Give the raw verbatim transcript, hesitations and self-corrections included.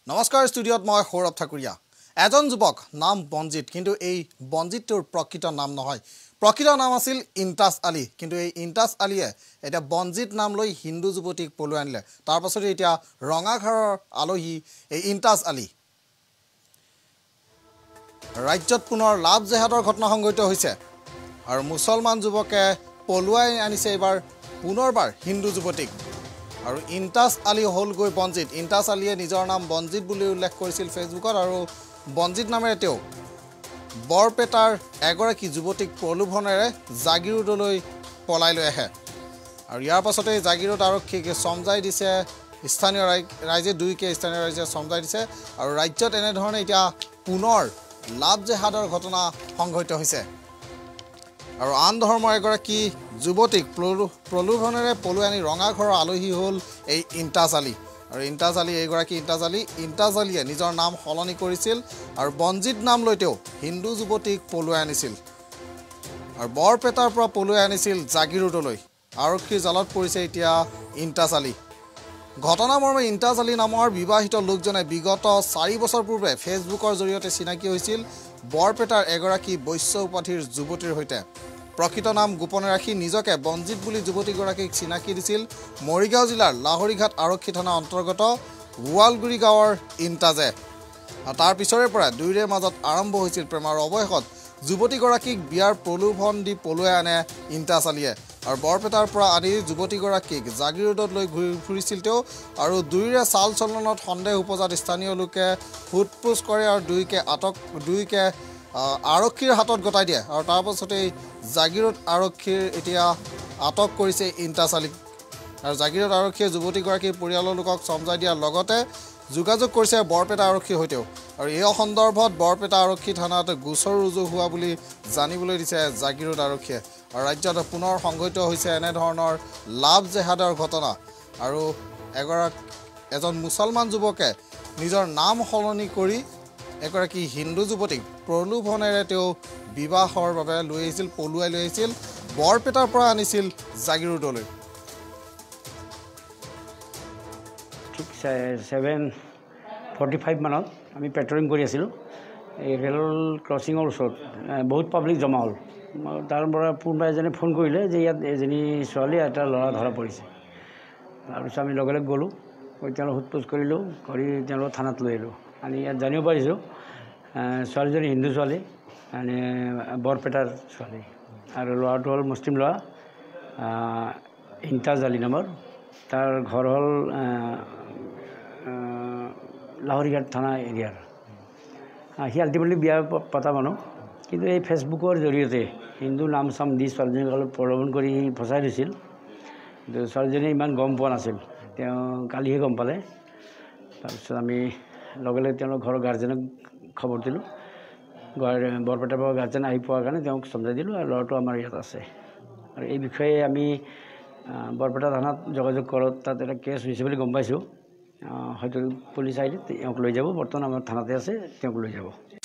নমস্কাৰ ষ্টুডিঅ'ত মই সৌৰভ ঠাকুৰীয়া এজন যুৱক নাম বনজিত কিন্তু এই বনজিতৰ প্ৰকৃত নাম নহয় প্ৰকৃত নাম আছিল ইন্তাজ আলী কিন্তু এই ইন্তাজ আলীয়ে এটা বনজিত নাম লৈ হিন্দু যুৱতীক পলুৱাই আনিলে তাৰ পাছতে এতিয়া ৰঙাঘৰৰ আলহী এই ইন্তাজ আলী ৰাজ্যত পুনৰ লাভ জেহাদৰ ঘটনা সংঘটিত হৈছে আৰু মুছলমান যুৱকে পলুৱাই আনিছে এবাৰ পুনৰবাৰ হিন্দু যুৱতীক আৰু ইন্তাজ আলী হল গৈ বনজিত ইন্তাজ আলীয়ে নিজৰ নাম বনজিত বুলি উল্লেখ কৰিছিল ফেচবুকত আৰু বনজিত নামেৰে তেওঁ বৰপেটাৰ এগৰাকী যুৱতীক প্ৰলোভনেৰে জাগিৰোডলৈ পলাই লৈ আহে আৰু ইয়াৰ পাছতে জাগিৰোড আৰক্ষীক সমজাই দিছে স্থানীয় ৰাইজে দুইকে স্থানীয় ৰাইজে সমজাই দিছে আৰু ৰাজ্যত এনে ধৰণে এতিয়া পুনৰ লাভ জেহাদৰ ঘটনা সংঘটিত হৈছে আৰু আন ধৰ্মৰ এগৰাকী যুৱতীক প্ৰলোভনেৰে পলুৱাই আনি ৰঙাঘৰৰ আলহী হ'ল এই ইন্তাজ আলী আৰু ইন্তাজ আলী এগৰাকী ইন্তাজ আলী ইন্তাজ আলীয়ে নিজৰ নাম সলনি কৰিছিল আৰু বনজিত নাম লৈ তেওঁ হিন্দু যুৱতীক পলুৱাই আনিছিল আৰু বৰপেটাৰ পৰা পলুৱাই আনিছিল জাগিৰোডলৈ আৰক্ষীৰ জালত পৰিছে এতিয়া ইন্তাজ আলী ঘটনা মৰ্মে ইন্তাজ আলী নামৰ বিবাহিত লোকজনে বিগত চাৰি বছৰ পূৰ্বে ফেচবুকৰ জৰিয়তে চিনাকি হৈছিল বৰপেটাৰ এগৰাকী বৈশ্য উপাধিৰ যুৱতীৰ সৈতে প্ৰকৃত নাম গোপনে ৰাখি নিজকে বনজিত বুলি যুৱতীগৰাকীক চিনাকি দিছিল মৰিগাঁও জিলাৰ লাহৰিঘাট আৰক্ষী থানা অন্তৰ্গত গোৱালগুৰি গাঁৱৰ ইন্তাজে তাৰ পিছৰে পৰা দুয়োৰে মাজত আৰম্ভ হৈছিল প্ৰেমৰ অৱশেষত যুৱতীগৰাকীক বিয়াৰ প্ৰলোভন দি পলুৱাই আনে ইন্তাজ আলীয়ে আৰু বৰপেটাৰ পৰা আনি যুৱতীগৰাকীক জাগিৰোডত লৈ ঘূৰি ফুৰিছিল তেওঁ আৰু দুয়োৰে চাল চলনত সন্দেহ উপজাত স্থানীয় লোকে সোধপোছ কৰে আৰু দুইকে আটক দুইকে আৰক্ষীৰ হাতত গতাই দিয়ে আৰু তাৰ পাছতে জাগিৰোড আৰক্ষীৰ এতিয়া আটক কৰিছে ইন্তাজ আলীক আৰু জাগিৰোড আৰক্ষীয়ে যুৱতীগৰাকীৰ পৰিয়ালৰ লোকক সমজাই দিয়াৰ লগতে যোগাযোগ কৰিছে বৰপেটা আৰক্ষীৰ সৈতেও আৰু এই সন্দৰ্ভত বৰপেটা আৰক্ষী থানাত গোচৰ ৰুজু হোৱা বুলি জানিবলৈ দিছে জাগিৰোড আৰক্ষীয়ে আৰু ৰাজ্যত পুনৰ সংঘটিত হৈছে এনেধৰণৰ লাভ জেহাদৰ ঘটনা আৰু এগৰাকী এজন মুছলমান যুৱকে নিজৰ নাম সলনি কৰি এগৰাকী হিন্দু যুৱতীক প্ৰলোভনেৰে তেওঁ বিবাহৰ বাবে লৈ আহিছিল পলুৱাই লৈ আহিছিল বৰপেটাৰ পৰা আনিছিল জাগিৰোডলৈ ঠিক ছেভেন ফৰ্টি ফাইভ মানত আমি পেট্ৰলিং কৰি আছিলোঁ এই ৰেল ক্ৰছিঙৰ ওচৰত বহুত পাব্লিক জমা হ'ল তাৰ পৰা কোনোবা এজনে ফোন কৰিলে যে ইয়াত এজনী ছোৱালী এটা ল'ৰা ধৰা পৰিছে তাৰপিছত আমি লগে লগে গ'লোঁ গৈ তেওঁলোক সোধপোছ কৰিলোঁ কৰি তেওঁলোক থানাত লৈ আহিলোঁ আমি ইয়াত জানিব পাৰিছোঁ ছোৱালীজনী হিন্দু ছোৱালী মানে বৰপেটাৰ ছোৱালী আৰু ল'ৰাটো হ'ল মুছলিম ল'ৰা ইন্তাজ আলী নামৰ তাৰ ঘৰ হ'ল লাহৰিঘাট থানা এৰিয়াৰ সি আল্টিমেটলি বিয়া পতা মানুহ কিন্তু এই ফেচবুকৰ জৰিয়তে হিন্দু নাম চাম দি ছোৱালীজনীক অলপ প্ৰলোভন কৰি ফচাই দিছিল কিন্তু ছোৱালীজনীয়ে ইমান গম পোৱা নাছিল তেওঁ কালিহে গম পালে তাৰপিছত আমি লগে লগে তেওঁলোক ঘৰৰ গাৰ্জেনক খবৰ দিলোঁ বৰপেটাৰ পৰা গাৰ্জেন আহি পোৱাৰ কাৰণে তেওঁক সমজাই দিলোঁ আৰু ল'ৰাটো আমাৰ ইয়াত আছে আৰু এই বিষয়ে আমি বৰপেটা থানাত যোগাযোগ কৰোঁ তাত এটা কেছ হৈছে বুলি গম পাইছোঁ হয়তো পুলিচ আহিলে তেওঁক লৈ যাব বৰ্তমান আমাৰ থানাতে আছে তেওঁক লৈ যাব